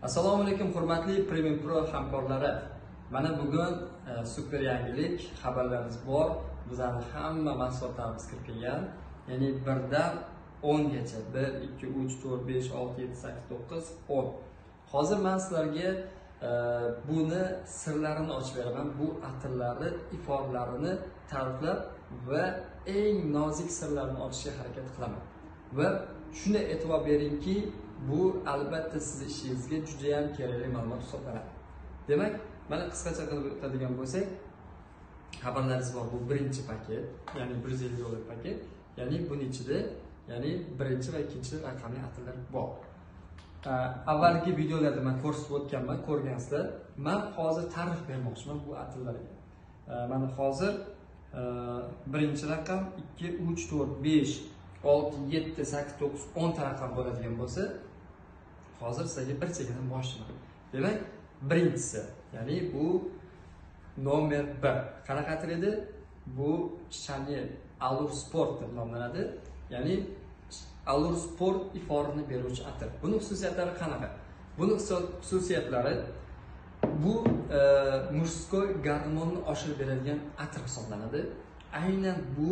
Assalomu alaykum hurmatli Premium Pro hamkorlari. Mana bugun super yangilik xabarlarimiz bor. Bizning hamma mahsulotlarimiz kirib kelgan. Ya'ni 1 dan 10 gacha. 1 2 3 4 5 6 7 8 9 10. Hozir men sizlarga buni sirlarini ochib beraman. Bu atirlarni, iforlarini ta'riflab va eng nozik sirlarini ochishga harakat qilaman. Va shuni e'tibor beringki, bu albatta siz ishingizga juda ham kerakli ma'lumot hisoblanadi. Demak, mana qisqacha qilib o'tadigan bo'lsak, xabarlaringiz bor. Bu birinchi paket, ya'ni 150 dollar paket. Ya'ni buning ichida, ya'ni birinchi va ikkinchi raqamli atirlar bor. Avvalgi videolarda men ko'rsatib o'tganman, ko'rgansizlar. Men hozir ta'rif bermoqchiman bu atirlarga. Mana hozir birinchi raqam 2 3 4 5 6 7 8 9 10 ta raqam bo'ladigan bo'lsa, hozir sizlarga bir chekkadan boshlayman. Demak, birinchisi, ya'ni bu nomer 1. Qanaqa atir edi? Bu Chanel Allure Sport deb nomlanadi. Ya'ni Allure Sport iforini beruvchi atir. Buning xususiyatlari qanaqa? Buning xususiyatlari bu murskoy gormonni oshirib beradigan atir hisoblanadi. Aynan bu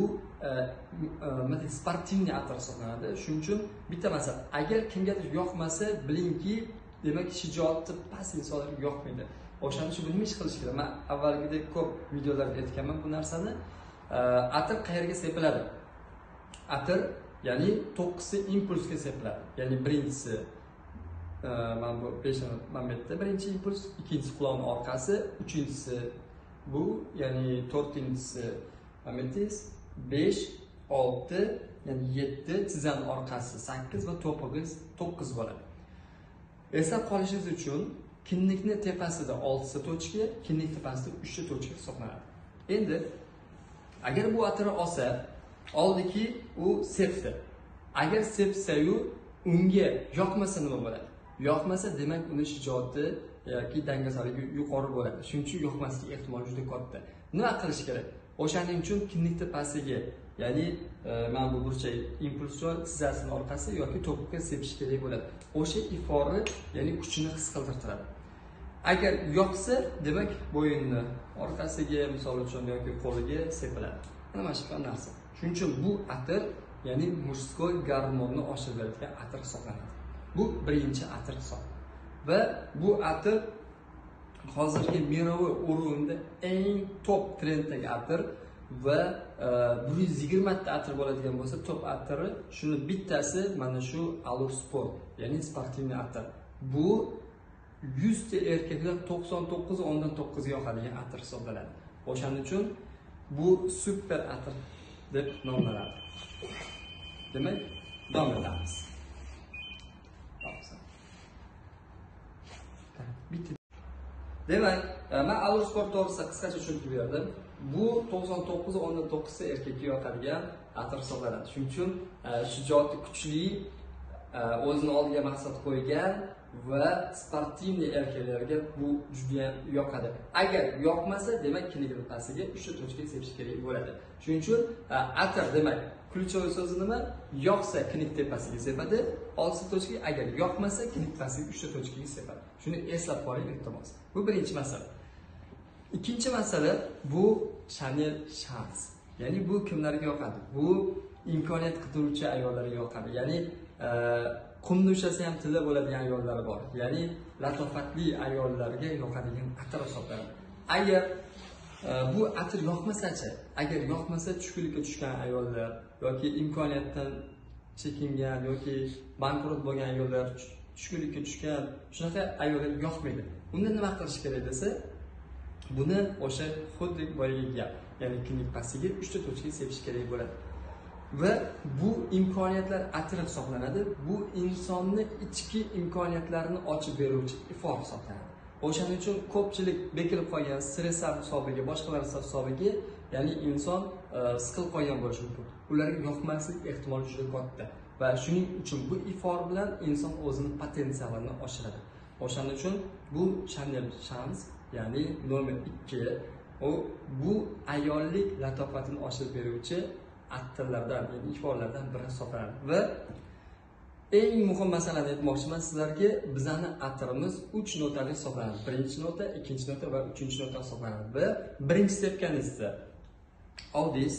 sportivniy atir hisoblanadi. Shuning uchun bitta masala, agar kimgadir yoqmasa, bilingki, demak shijoatni past insonlarga yoqmaydi. O'shaning uchun nima ish qilish kerak? Men avvalgidek ko'p videolarda aytganman bu narsani. Atir qayerga sepiladi? Atir, ya'ni 9 impulsga sepiladi. Ya'ni birinchisi mana bu 5 momentda birinchi impuls, ikkinchisi quloqning orqasi, uchinchisi bu, ya'ni to'rtinchisi momentingiz 5, 6, ya'ni 7, tizanning orqasi 8 va to'pig'iz 9 bo'ladi. Eslab qolishingiz uchun kinnikni tepasida 6 ta tochka, kinnik tepasida 3 ta tochka hisoblanadi. Endi agar bu atirni olsa, oldiki u sepdi. Agar sepsa-yu unga yoqmasa nima bo'ladi? Yoqmasa, demak uni shijoati yoki dangasaligi yuqori bo'ladi. Shuning uchun yoqmaslik ehtimoli juda katta. Nima qilish kerak? O'shaning uchun kinnik tepasiga, ya'ni mana bu burchak impulsion tizasining orqasi yoki to'piqqa sepish kerak bo'ladi. O'sha iforni, ya'ni kuchini his qildiradi. Agar yoqsa, demak bo'yinni orqasiga, misol uchun yoki qo'liga sepiladi. Mana shu narsa. Shuning uchun bu atir, ya'ni murskoy gormonni oshirib beradigan atir hisoblanadi. Bu birinchi atir hisob. Va bu atir hozirgi miroviy o'rinda eng top trenddagi atir va 120 ta atir bo'ladigan bo'lsa, top atiri shuni bittasi mana shu Allure Sport, ya'ni sportivniy atir. Bu 100 ta erkaklar 99 ondan 9 ga yoqadigan atir hisoblanadi. O'shaning uchun bu super atir deb nomlanadi. Demak, davom etamiz. Demak, men Allure Sport to'g'risida qisqacha tushuntirib berdim. Bu 99 ondan 9 ta erkakga yoqadigan atir hisoblanadi. Shuning uchun shijoati kuchli, o'zini oldiga maqsad qo'ygan va sportivniy erkaklarga bu juda ham yoqadi. Agar yoqmasa, demak kinnik tepasiga 3 ta tochka sepish kerak bo'ladi. Shuning uchun atir, demak, ключевой so'zi nima? Yoqsa kinnik tepasiga sepadi, 6 tochka, agar yoqmasa kinnik tepasiga 3 ta tochkaga sepadi. Shuni eslab qoling iltimos. Bu birinchi masala. Ikkinchi masala bu Chanel Chance. Ya'ni bu kimlarga yoqadi? Bu imkoniyat qidiruvchi ayollarga yoqadi. Ya'ni qumni ushlasa ham tilla bo'ladigan ayollar bor. Ya'ni latofatli ayollarga yoqadigan atir hisoblanadi. Agar bu atir yoqmasa-chi, agar yoqmasa tushkunlikka tushgan ayollar yoki imkoniyatdan chekingan yoki bankrot bo'lgan ayollar, tushkunlikka tushgan shunaqa ayollar yoqmaydi. Unda nima qilish kerak desa, buni o'sha xuddi boyagi gap, ya'ni kinnik pastiga 3 ta tochka sepish kerak bo'ladi. Va bu imkoniyatlar atiri hisoblanadi. Bu insonni ichki imkoniyatlarini ochib beruvchi ifor hisoblanadi. O'shaning uchun ko'pchilik bekilib qolgan stresslar hisobiga, boshqalar hisobiga, ya'ni inson siqilib qolgan bo'lishi mumkin. Ularga yoqmaslik ehtimoli juda katta. Va shuning uchun bu ifor bilan inson o'zining potensialini oshiradi. O'shaning uchun bu Chanel Chance, ya'ni nomer 2, bu ayollik latofatini oshirib beruvchi atirlardan, ya'ni iforlardan biri hisoblanadi. Va eng muhim masalani aytmoqchiman sizlarga. Bizani atirimiz 3 notali hisoblanadi. Birinchi nota, ikkinchi nota va uchinchi nota hisoblanadi. Va birinchi tepkanizda audis,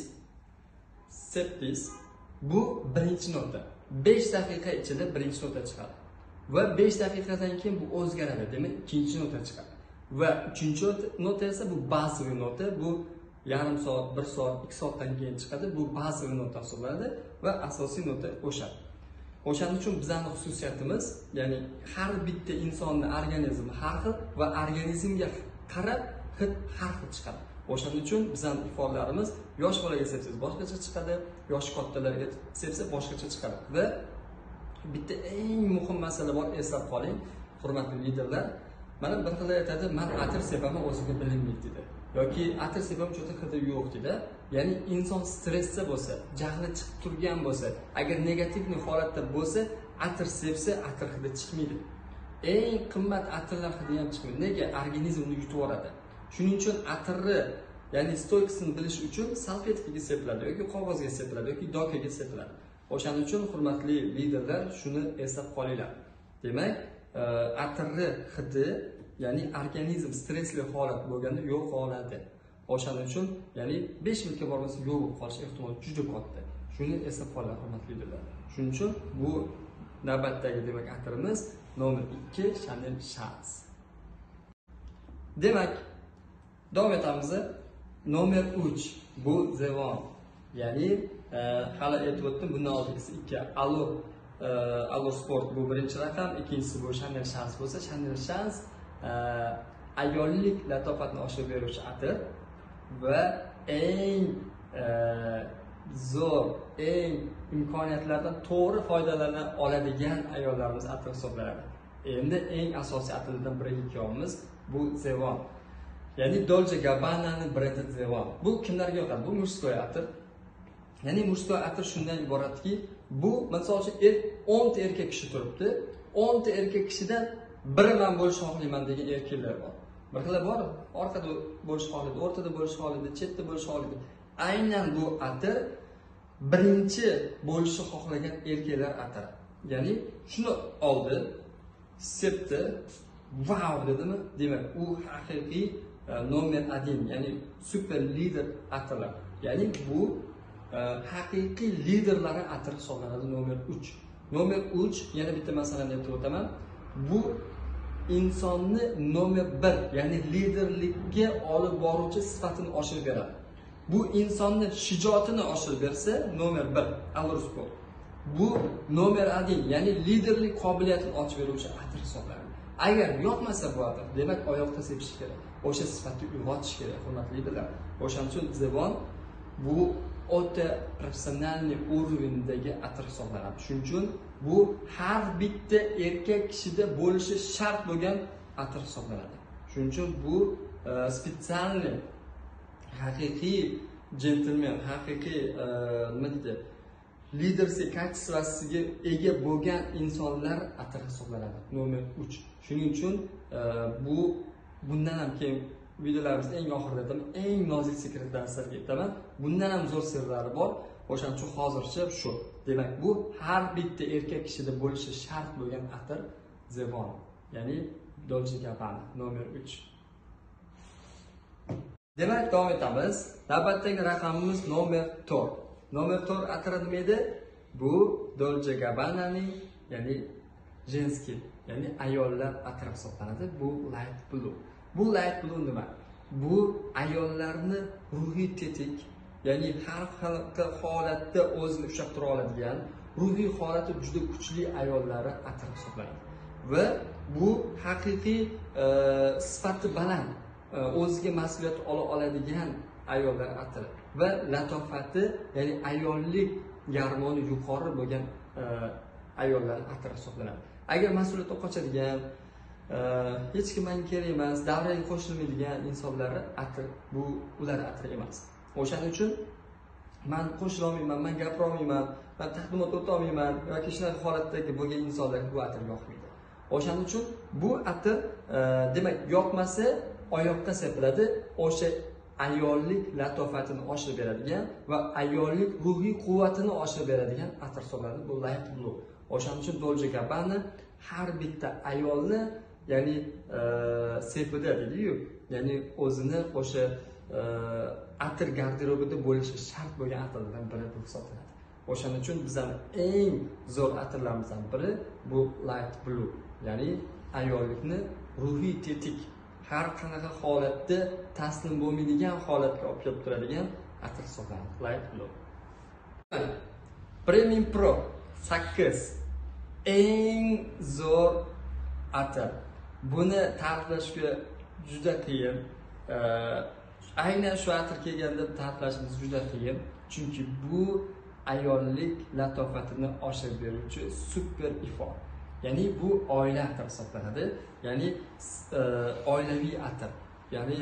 septis bu birinchi nota. 5 daqiqa ichida birinchi nota chiqadi. Va 5 daqiqadan keyin bu o'zgaradi, demak ikkinchi nota chiqadi. Va uchinchi nota esa bu bazaviy nota, bu yarim soat, 1 soat, 2 soatdan keyin chiqadi. Bu bazaviy nota hisoblanadi va asosiy nota o'sha. O'shaning uchun bizning xususiyatimiz, ya'ni har bitta insonning organizmi har xil va organizmga qarab hid har xil chiqadi. O'shaning uchun bizning ifodalarimiz yosh bolaga sepsangiz boshqacha chiqadi, yosh kattalarga sepsa boshqacha chiqadi. Va bitta eng muhim masala bor, eslab qoling, hurmatli liderlar. Mana bir xil aytadi, men atir sepaman, o'zimga bilinmaydi dedi. Yoki atir sepaman, cho'ta hidi yo'q dedi. Ya'ni inson stressda bo'lsa, jahli chiqib turgan bo'lsa, agar negativni holatda bo'lsa, atir sepsa, atir hidi chiqmaydi. Eng qimmat atirlar hidi ham chiqmaydi. Nega? Organizm uni yutib oladi. Shuning uchun atirni, ya'ni stoykasini bilish uchun salfetkaga sepiladi yoki qog'ozga sepiladi yoki dokaga sepiladi. O'shaning uchun hurmatli liderlar shuni eslab qolinglar. Demak, atirni hidi, ya'ni organizm stressli holat bo'lganda yo'qoladi. O'shaning uchun, ya'ni 5 minutga bormasa yo'q bo'lib qolish ehtimoli juda katta. Shuni eslab qolinglar hurmatli liderlar. Shuning uchun bu navbatdagi demak atirimiz nomer 2 Chanel Chance. Demak, davom etamiz. Nomer 3 bu Zevon. Ya'ni hali aytib o'tdim, bundan oldingisi 2 Alo Sport bu birinchi raqam, ikkinchisi bu Chanel Chance bo'lsa, Chanel Chance ayollik latofatni oshirib beruvchi atir va eng zo'r, eng imkoniyatlardan to'g'ri foydalana oladigan ayollarimiz atri hisoblanadi. Endi eng asosiy atirlardan biriga kelamiz, bu Zevon. Ya'ni Dolce Gabbana'ning brendi Zevon. Bu kimlarga yoqadi? Bu mujskoy atir. Ya'ni mujskoy atir shundan iboratki, bu misol uchun 10 ta erkak kishi turibdi. 10 ta erkak kishidan biri men bo'lish xohlayman degan erkaklar bor. Bir xillar bor, orqada bo'lish xohlaydi, o'rtada bo'lish xohlaydi, chetda bo'lish xohlaydi. Aynan bu atir birinchi bo'lishni xohlagan erkaklar atiri. Ya'ni shuni oldi, sepdi, wow dedimi? Demak, u haqiqiy nomer 1, ya'ni super lider atirlar. Ya'ni bu haqiqiy liderlari atiri hisoblanadi nomer 3. Nomer 3 yana bitta masalani aytib o'taman. Bu insonni nomer 1, ya'ni liderlikka olib boruvchi sifatini oshirib beradi. Bu insonni shijoatini oshirib bersa nomer 1 Alorsport. Bu nomer 1, ya'ni liderlik qobiliyatini ochib beruvchi atir hisoblanadi. Agar yoqmasa bu atir, demak oyoqda sepish kerak. O'sha sifatni uyg'otish kerak, hurmatli liderlar. O'shaning uchun Zevon bu o'ta professionalniy urovendagi atir hisoblanadi. Shuning uchun bu har bitta erkak kishida bo'lishi shart bo'lgan atir hisoblanadi. Shuning uchun bu spetsialniy haqiqiy gentleman, haqiqiy nima deydi, liderlik kачествосiga ega bo'lgan insonlar atir hisoblanadi. Nomer 3. Shuning uchun bu bundan ham keyin videolarimizda eng oxirida aytaman, eng nozik sekretlarni sizlarga aytaman. Bundan ham zo'r sirlari bor. O'shaning uchun hozircha shu. Demak, bu har bitta erkak kishida bo'lishi shart bo'lgan atir Zevon, ya'ni Dolce Gabbana nomer 3. Demak, davom etamiz. Navbatdagi raqamimiz nomer 4. Nomer 4 atiri nima edi? Bu Dolce Gabbananing, ya'ni jenskiy, ya'ni ayollar atiri hisoblanadi. Bu light blue. Bu light blue nima? Bu ayollarni ruhiy tetik, ya'ni har xil holatda o'zini ushlab tura oladigan, ruhiy holati juda kuchli ayollari atir hisoblanadi. Va bu haqiqiy sifati baland, o'ziga mas'uliyat ola oladigan ayollar atiri va latofati, ya'ni ayollik garmoni yuqori bo'lgan ayollar atiri hisoblanadi. Agar mas'uliyatdan qochadigan, hech kim menga kerak emas, davraga qo'shilmaydigan insonlar atir, bu ular atir emas. O'shaning uchun men qo'shila olmayman, men gapira olmayman, men taqdimot o'ta olmayman yoki shunaqa holatdagi bo'lgan insonlarga bu atir yoqmaydi. O'shaning uchun bu atir demak yoqmasa oyoqqa sepiladi. O'sha ayollik latofatini oshirib beradigan va ayollik ruhiy quvvatini oshirib beradigan atir hisoblanadi. Bu light blue. O'shaning uchun Dolce & Gabbana har bitta ayolni, ya'ni sepida deydi-yu, ya'ni o'zini o'sha atir garderobida bo'lishi shart bo'lgan atirlardan biri deb hisoblanadi. O'shaning uchun bizning eng zo'r atirlarimizdan biri bu Light Blue, ya'ni ayollikni ruhiy tetik, har qanaqa holatda taslim bo'lmaydigan holatga olib kelib turadigan atir hisoblanadi. Light Blue. Premium Pro 8 eng zo'r atir. Buni ta'riflashga juda qiyin. Aynan shu atir kelganda ta'riflashimiz juda qiyin, chunki bu ayollik latofatini oshirib beruvchi super ifor. Ya'ni bu oila atir hisoblanadi. Ya'ni oilaviy atir. Ya'ni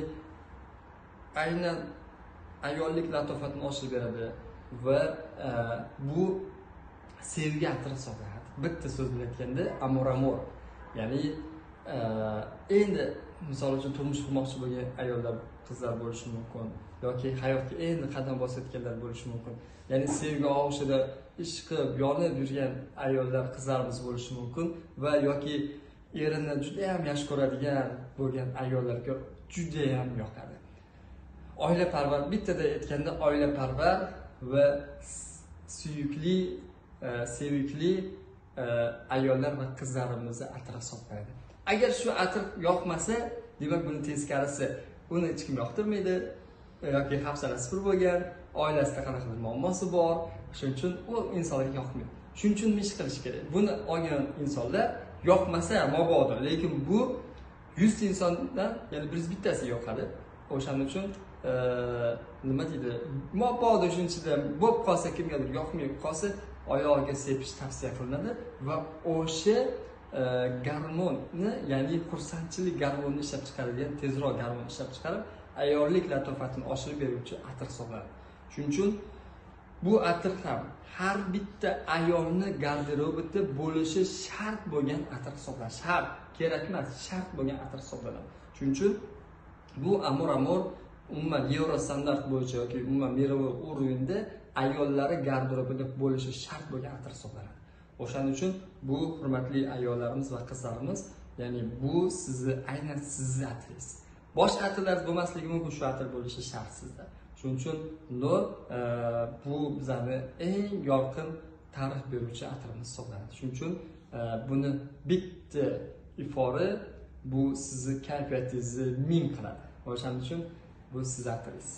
aynan ayollik latofatini oshirib beradi va bu sevgi atiri hisoblanadi. Bitta so'z bilan aytganda amor. Ya'ni endi misol uchun turmush qurmoqchi bo'lgan ayollar, qizlar bo'lishi mumkin yoki hayotga endi qadam bosayotganlar bo'lishi mumkin. Ya'ni sevgi og'ushida ishqib, yonib yurgan ayollar, qizlarimiz bo'lishi mumkin va yoki erini juda ham yaxshi ko'radigan bo'lgan ayollarga juda ham yoqadi. Oilaparvar, bittada aytganda oilaparvar va suyukli, sevikli ayollar va qizlarimizni atiri hisoblanadi. Agar shu atir yoqmasa, demak buni teskarisi, uni hech kim yoqtirmaydi yoki hafsalasi pir bo'lgan, oilasida qanaqadir muammosi bor, shuning uchun u insonlarga yoqmaydi. Shuning uchun nima ish qilish kerak? Buni olgan insonlar yoqmasa mabodo, lekin bu 100 ta insondan, ya'ni biz bittasi yoqadi. O'shaning uchun nima deydi? Mabodo shunchadan bo'lib qolsa, kimgadir yoqmay qolsa, oyog'iga sepish tavsiya qilinadi va o'sha gormonni, ya'ni xursandchilik gormonini ishlab chiqaradigan, tezroq gormon ishlab chiqarib, ayollik latofatini oshirib beruvchi atir hisoblanadi. Shuning uchun bu atir ham har bitta ayolni garderobida bo'lishi shart bo'lgan atir hisoblanadi. Shart, kerak emas, shart bo'lgan atir hisoblanadi. Shuning uchun bu amor umuman yevro standart bo'yicha yoki umuman miroviy уровеньda ayollari garderobida bo'lishi shart bo'lgan atir hisoblanadi. O'shaning uchun bu hurmatli ayollarimiz va qizlarimiz, ya'ni bu sizni aynan sizni atiringiz. Boshqa atirlar bo'lmasligi mumkin, shu atir bo'lishi shart sizda. Shuning uchun bu bizning eng yorqin ta'rif beruvchi atirimiz hisoblanadi. Shuning uchun buni bitta ifori bu sizni kayfiyatingizni ming qiladi. O'shaning uchun bu siz atiringiz.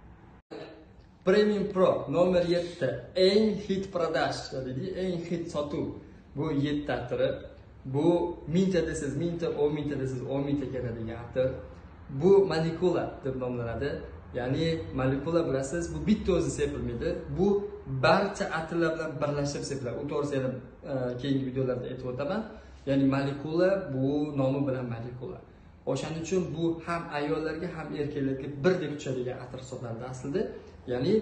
Premium Pro nomer 7 eng hit продаж, deydi, eng hit sotuv. Bu 7 atiri. Bu 1000 ta desiz 1000 ta, 10 ta desiz 10 ta keladigan atir. Bu molecula deb nomlanadi. Ya'ni molecula bilasiz, bu bitta o'zi sepilmaydi. Bu barcha atirlar bilan birlashib sepiladi. U to'g'risida keyingi videolarda aytib o'taman. Ya'ni molecula bu nomi bilan molecula. O'shaning uchun bu ham ayollarga ham erkaklarga birdek tushadigan atir hisoblanadi aslida. Ya'ni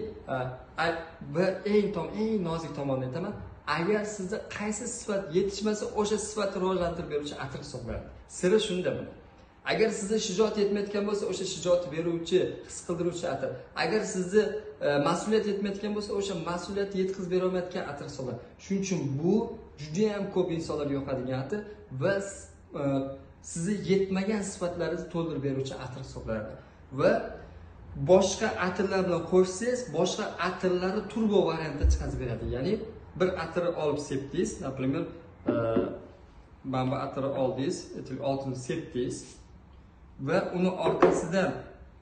va eng nozik tomonini aytaman. Agar sizda qaysi sifat yetishmasa, o'sha sifatni rivojlantirib beruvchi atir hisoblanadi. Siri shunda buni. Agar sizda shijoat yetmayotgan bo'lsa, o'sha shijoat beruvchi, his qildiruvchi atir. Agar sizda mas'uliyat yetmayotgan bo'lsa, o'sha mas'uliyat yetkazib bera olmayotgan atir hisoblanadi. Shuning uchun bu juda ham ko'p insonlarga yoqadigan atir va sizni yetmagan sifatlaringizni to'ldirib beruvchi atir hisoblanadi. Va boshqa atirlar bilan qo'shsangiz, boshqa atirlarni turbo variantda chiqarib beradi. Ya'ni bir atir olib sepdingiz, например, mana bu atiri oldingiz, etil oltini sepdingiz va uni orqasidan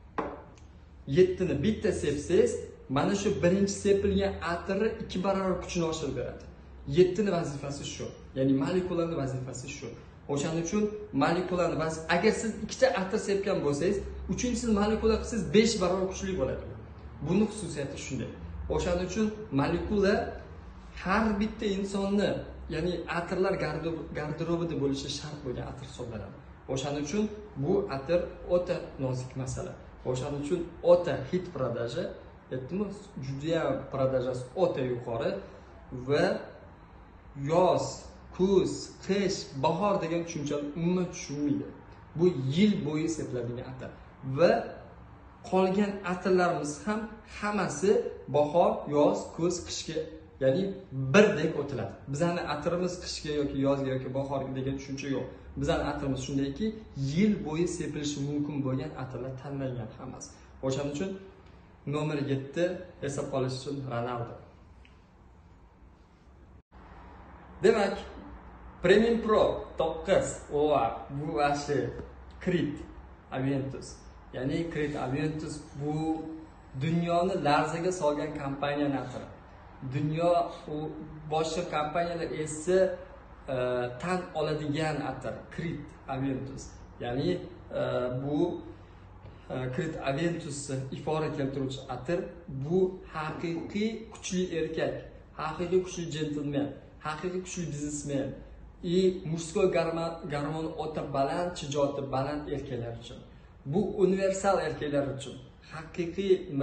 7 ni bitta sepsangiz, mana shu birinchi sepilgan atirni 2 barobar kuchini oshirib beradi. 7 ni vazifasi shu. Ya'ni molekulani vazifasi shu. O'shaning uchun molekulani agar siz ikkita atir sepgan bo'lsangiz, uchinchisi molekula qilsangiz 5 barobar kuchli bo'ladi. Buning xususiyati shunday. O'shaning uchun molekula har bitta insonni, ya'ni atirlar garderobida bo'lishi shart bo'lgan atir hisoblanadi. O'shaning uchun bu atir o'ta nozik masala. O'shaning uchun o'ta hit prodaji, aytdimmi, juda ham prodajasi o'ta yuqori va yoz, kuz, qish, bahor degan tushunchani umuman tushunmaydi. Bu yil bo'yi sepiladigan atir va qolgan atirlarimiz ham hammasi bahor, yoz, kuz, qishga Ya'ni birdek o'tiladi. Bizning atirimiz qishga yoki yozga yoki bahorga degan tushuncha yo'q. Bizning atirimiz shundayki, yil bo'yi sepilishi mumkin bo'lgan atirlar tanlangan hammasi. O'shaning uchun nomer 7 esa qolish uchun Ronaldo. Demak, Premium Pro 9 bu ashi Creed Aventus. Ya'ni Creed Aventus bu dunyoni larzaga solgan kompaniya atiri. Dunyo u boshqa kompaniyalar esa tan oladigan atir Creed Aventus. Ya'ni bu Creed Aventusni ifora keltiruvchi atir bu haqiqiy kuchli erkak, haqiqiy kuchli gentleman, haqiqiy kuchli biznesmen murskoy garmoni o'ta baland, shijoati baland erkaklar uchun. Bu universal erkaklar uchun. Haqiqiy nima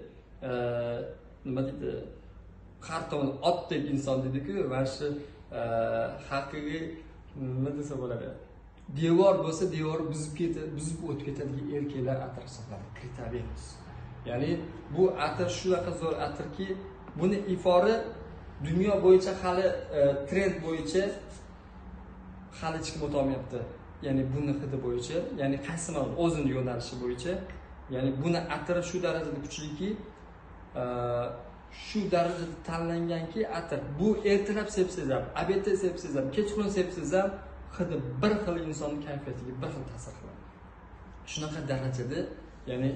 deydi? Qarton otdek inson dedi-ku, mana shu haqiqiy nima desa bo'ladi? Devor bo'lsa, devor buzib o'tib ketadigan erkaklar atir hisoblanadi. Creed Aventus. Ya'ni bu atir shunaqa zo'r atirki, buni ifori dunyo bo'yicha hali trend bo'yicha hali hech kim o'tolmayapti. Ya'ni buni hidi bo'yicha, ya'ni qaysi o'zini yo'nalishi bo'yicha, ya'ni buni atiri shu darajada kuchliki, shu darajada tanlanganki, atir bu ertalab sepsiz ham, obedda sepsiz ham, kechqurun sepsiz ham hidi bir xil insonning kayfiyatiga bir xil ta'sir qiladi. Shunaqa darajada, ya'ni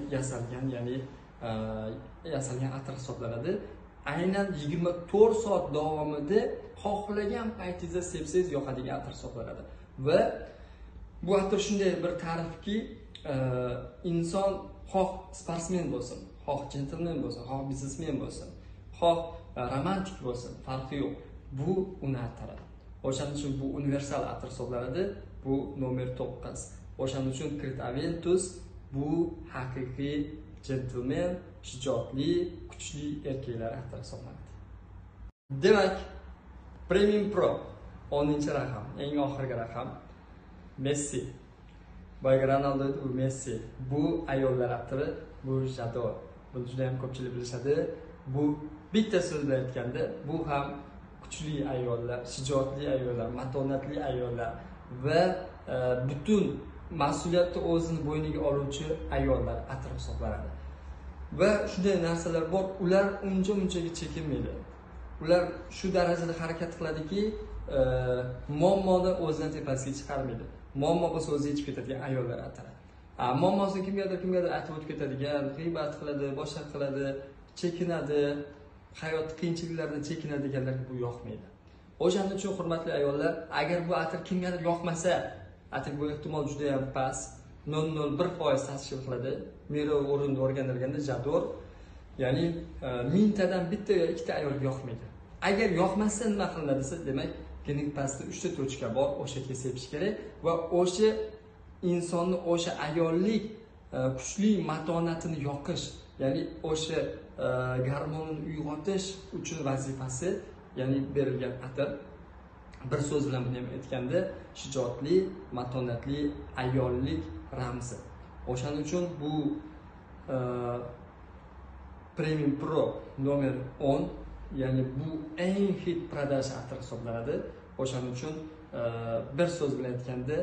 yasalgan atir hisoblanadi. Aynan 24 soat davomida xohlagan paytingizda sepsangiz yoqadigan atir hisoblanadi. Va bu atir shunday bir ta'rifki, inson xoh sportsmen bo'lsin, xoh gentleman bo'lsin, xoh biznesmen bo'lsin, xoh romantik bo'lsin, farqi yo'q. Bu uni atiri. O'shaning uchun bu universal atir hisoblanadi. Bu nomer 9. O'shaning uchun Creed Aventus bu haqiqiy gentleman, shijoatli, kuchli erkaklar atiri hisoblanadi. Demak, Premium Pro 10-raqam, eng oxirgi raqam Messi. Boyagi Ronaldo edi, bu Messi. Bu ayollar atiri, bu Jador. Buni juda ham ko'pchilik bilishadi. Bu bitta so'z bilan aytganda, bu ham kuchli ayollar, shijoatli ayollar, matonatli ayollar va butun mas'uliyatni o'zini bo'yniga oluvchi ayollar atir hisoblanadi. Va shunday narsalar bor, ular uncha-munchaga chekinmaydi. Ular shu darajada harakat qiladiki, muammoni o'zidan tepasiga chiqarmaydi. Muammo bo'lsa o'zi yechib ketadigan ayollar atiri. Muammosini kimgadir aytib o'tib ketadigan, g'iybat qiladi, boshqa qiladi, chekinadi, hayot qiyinchiliklaridan chekinadiganlarga bu yoqmaydi. O'shaning uchun hurmatli ayollar, agar bu atir kimgadir yoqmasa, atir bu ehtimol juda ham past, 0.01% tashkil qiladi. Mero o'rinda o'rganilganda Jador, ya'ni 1000 tadan bitta yoki ikkita ayolga yoqmaydi. Agar yoqmasa nima qilinadi desa, demak, genetik pastda 3 ta tochka bor, o'shaga sepish kerak va o'sha insonni o'sha ayollik kuchli matonatini yoqish, ya'ni o'sha gormonini uyg'otish uchun vazifasi, ya'ni berilgan atir. Bir so'z bilan buni ham aytganda, shijoatli, matonatli ayollik ramzi. O'shaning uchun bu Premium Pro nomer 10, ya'ni bu eng hit продаж atir hisoblanadi. O'shaning uchun bir so'z bilan aytganda,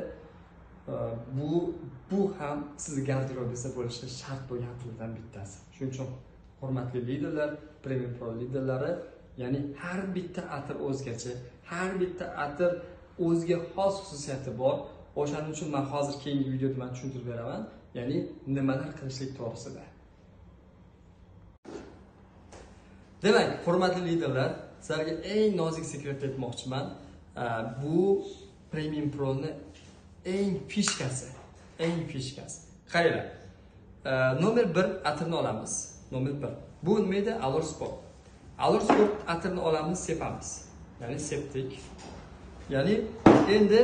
bu ham siz garderobingizda bo'lishi shart bo'lgan atirlardan bittasi. Shuning uchun hurmatli liderlar, Premium Pro liderlari, ya'ni har bitta atir o'zgacha, har bitta atir o'ziga xos xususiyati bor. O'shaning uchun men hozir keyingi videoda men tushuntirib beraman, ya'ni nimalar qilishlik to'g'risida. Demak, hurmatli liderlar, sizlarga eng nozik sekret aytmoqchiman. Bu Premium Pro'ni eng fishkasi. Qaranglar. Nomer 1 atirni olamiz. Nomer 1. Bu nima edi? Allure Sport. Allure Sport atirni olamiz, sepamiz. Ya'ni sepdik. Ya'ni endi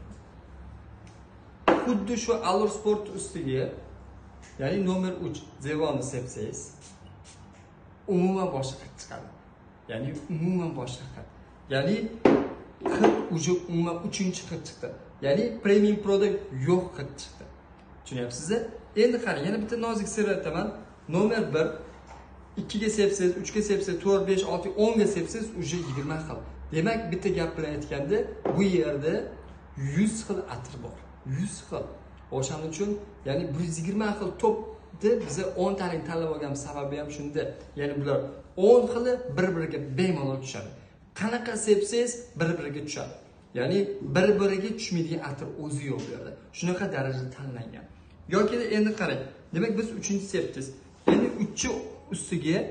xuddi shu Allure Sport ustiga, ya'ni nomer 3 Zevonni sepsangiz, umuman boshqa hid chiqadi. Ya'ni umuman boshqa hid. Ya'ni hid uje umuman 3-chi hid chiqdi. Ya'ni Premium Pro'da yo'q hid chiqdi. Tushunyapsizmi? Endi qarang, yana bitta nozik sir aytaman. Nomer 1 2 ga sepsangiz, 3 ga sepsangiz, 4, 5, 6, 10 ga sepsangiz уже 20 xil. Demak, bitta gap bilan aytganda, bu yerda 100 xil atir bor. 100 xil. O'shaning uchun, ya'ni 120 xil topni biza 10 taning tanlab olganimiz sababi ham shunda. Ya'ni bular 10 xili bir-biriga bemalol tushadi. Qanaqa sepsangiz bir-biriga tushadi. Ya'ni bir-biriga tushmaydigan atir o'zi yo'q bu yerda. Shunaqa darajada tanlangan. Yoki endi qarang. Demak, biz 3-chi sepdingiz. Endi 3chi ustiga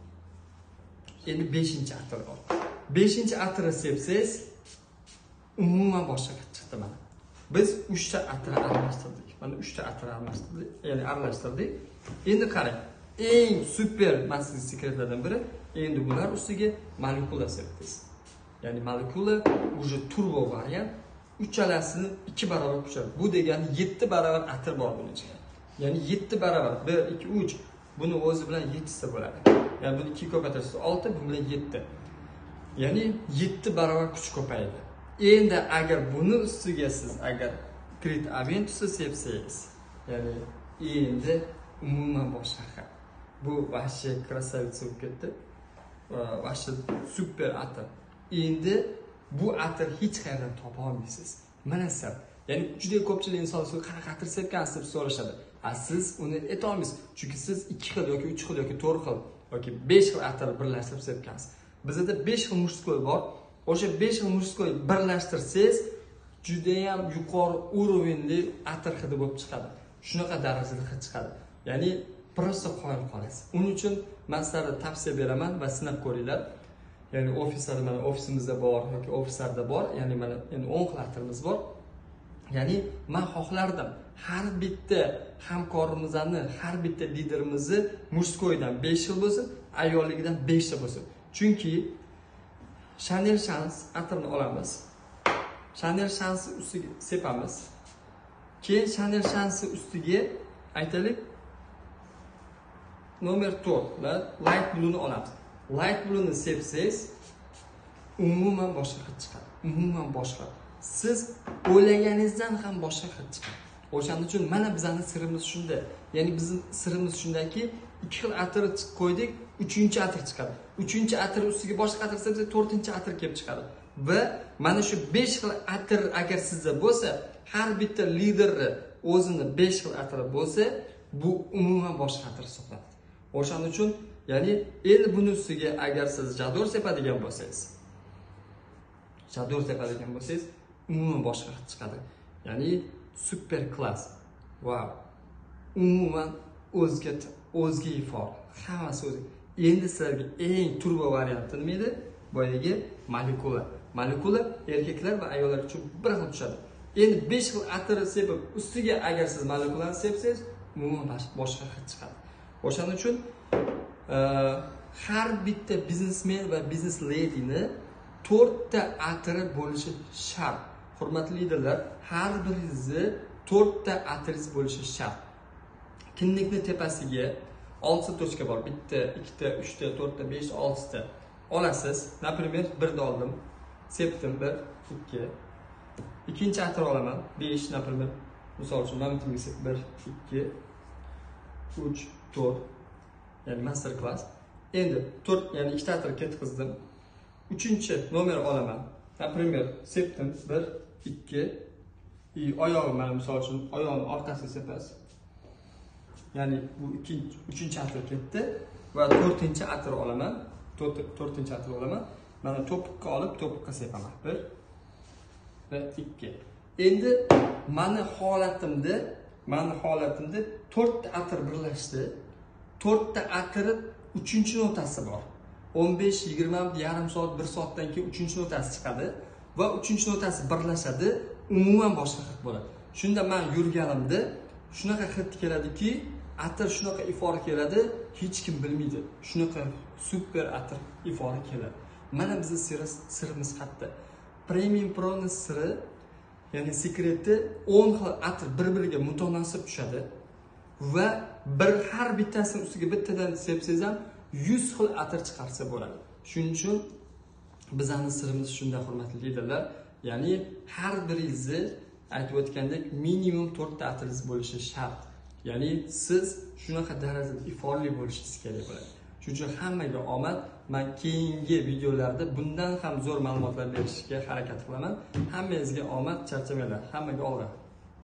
endi 5-chi atir bor. 5-chi atirni sepsangiz umuman boshqa chiqdi mana. Biz 3 ta atirni aralashtirdik. Mana 3 ta atirni aralashtirdik, ya'ni aralashtirdik. Endi qarang, eng super mas'ul sekretlardan biri, endi bular ustiga molekula sepdingiz. Ya'ni molekula уже turbo variant, uchalasini 2 barobar kuchaytiradi. Bu degani 7 barobar atir bor buning ichida. Ya'ni 7 barobar 1, 2, 3 buni o'zi bilan 7 ta bo'ladi. Ya'ni buni 2 ko'paytirsangiz 6, bu bilan 7. Ya'ni 7 barobar kuch ko'paydi. Endi agar buni ustiga siz agar Crit Aventus'ni sepsangiz, ya'ni endi umuman boshqa. Bu vahshiy krasavitsa bo'lib ketdi. Vahshiy super atir. Endi bu atir hech qayerdan topa olmaysiz. Mana sir. Ya'ni juda ko'pchilik insonlar qanaqa atir sepgansiz deb so'rashadi. Siz uni ayta olmaysiz. Chunki siz 2 xil yoki 3 xil yoki 4 xil yoki 5 xil atir birlashtirib sepgansiz. Bizda 5 xil murskoy bor. O'sha 5 xil murskoy birlashtirsangiz juda ham yuqori urovenli atir hidi bo'lib chiqadi. Shunaqa darajada hid chiqadi. Ya'ni prosta qoyil qolasiz. Uning uchun men sizlarga tavsiya beraman va sinab ko'ringlar. Ya'ni ofislarda, mana ofisimizda bor yoki ofislarda bor, ya'ni mana endi 10 xil atirimiz bor. Ya'ni men xohlardim har bitta hamkorimizni, har bitta liderimizni murskoydan 5 xil bo'lsin, ayolligidan 5 ta bo'lsin. Chunki Chanel Chance atirni olamiz. Chanel Chance ustiga sepamiz. Keyin Chanel Chance ustiga aytaylik nomer 4 la Light Blue'ni olamiz. Light Blue'ni sepsangiz umuman boshqa hid chiqadi. Umuman boshqa. Siz o'ylaganingizdan ham boshqa hid chiqadi. O'shaning uchun mana bizning sirimiz shunda. Ya'ni bizning sirimiz shundaki, 2 xil atir qo'ydik, 3-chi atir chiqadi. 3-chi atir ustiga boshqa atir sepsa, 4-chi atir kelib chiqadi. Va mana shu 5 xil atir agar sizda bo'lsa, har bitta liderni o'zini 5 xil atiri bo'lsa, bu umuman boshqa atir hisoblanadi. O'shaning uchun, ya'ni endi buni ustiga agar siz jador sepadigan bo'lsangiz, umuman boshqa hid chiqadi. Ya'ni super klass. Wow. Umuman o'zga ifor. Hammasi o'zi. Endi sizlarga eng turbo varianti nima edi? Boyagi molekula. Molekula erkaklar va ayollar uchun bir xil tushadi. Endi 5 xil atir sepib, ustiga agar siz molekulani sepsangiz, umuman boshqa hid chiqadi. O'shaning uchun har bitta biznesmen va biznes lady'ni 4 ta atiri bo'lishi shart. Hurmatli liderlar, har biringizni 4 ta atiringiz bo'lishi shart. Kinnikni tepasiga 6 tochka bor. 1 ta, 2 ta, 3 ta, 4 ta, 5 ta, 6 ta olasiz. Например, 1 da oldim. Sepdim 1, 2. Ikkinchi atir olaman. 5, например. Misol uchun men bitimga 1, 2, 3, 4. Ya'ni master class. Endi 4, ya'ni 2 ta atir ketkizdim. 3-chi nomer olaman. Например, sepdim 1, 2. Oyog'im mana misol uchun oyog'imni orqasiga sepasiz. Ya'ni bu 3-chi atir ketdi va 4-chi atir olaman. 4-chi atir olaman. Mana to'piqqa olib to'piqqa sepaman. 1 va 2. Endi mani holatimda 4 ta atir birlashdi. 4 ta atiri 3-chi notasi bor. 15, 20, yarim soat, 1 soatdan keyin 3-chi notasi chiqadi va 3-chi notasi birlashadi, umuman boshqa hid bo'ladi. Shunda men yurganimda shunaqa hid keladiki, atir shunaqa ifori keladi, hech kim bilmaydi. Shunaqa super atir ifori keladi. Mana bizning sirimiz qayerda? Premium Pro'ning siri, ya'ni sekreti 10 xil atir bir-biriga mutanosib tushadi va har bittasini ustiga bittadan sepsangiz ham 100 xil atir chiqarsa bo'ladi. Shuning uchun bizning sirimiz shunda, hurmatli liderlar. Ya'ni har biringizni aytib o'tgandek minimum 4 ta atiringiz bo'lishi shart. Ya'ni siz shunaqa darajada iforli bo'lishingiz kerak bo'ladi. Shuning uchun hammaga omad. Men keyingi videolarda bundan ham zo'r ma'lumotlar berishga harakat qilaman. Hammangizga omad, charchamanglar. Hammaga olg'a.